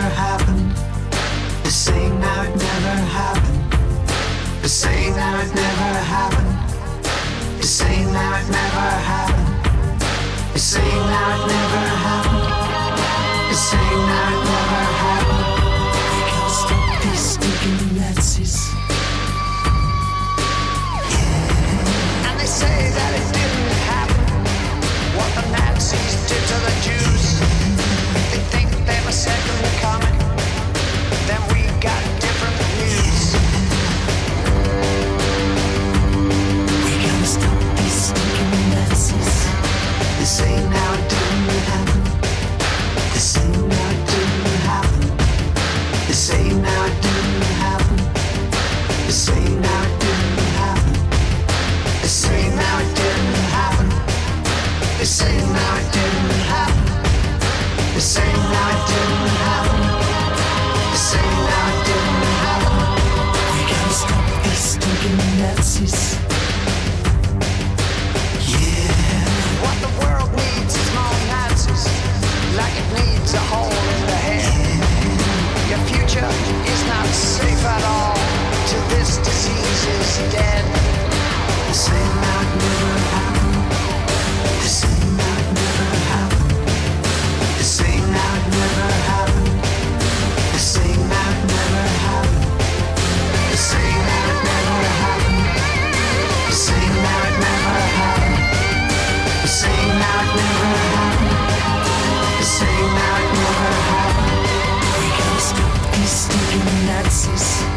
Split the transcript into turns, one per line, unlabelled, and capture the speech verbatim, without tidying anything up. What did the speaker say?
happened. They're saying now it never happened. They're saying now it never happened. They're saying now it never happened. They're saying now it never happened. They're saying now it never happened. We can't stop these stinking Nazis. Yeah. And they say that it didn't happen. What the Nazis did to the Jews. They think they were second coming. Then we got different news. We gotta stop these stinking Nazis. They say now it didn't happen. They say now it didn't happen. They say now it didn't happen. They say now it didn't happen. They say now it didn't happen. They say now it didn't happen. They say now it didn't happen. They say now it didn't happen. We gotta stop these stinking Nazis. Yeah. What the world needs is more Nazis. Like it needs a hole in the head. Your future is not safe at all till this disease is dead. They say now it never happened. They say now it never happened. They say now it never happened. They say now it never happened. They say now it never happened. They say now it never happened. They say now it never happened. They say now it never happened. We gotta stop these stinking Nazis.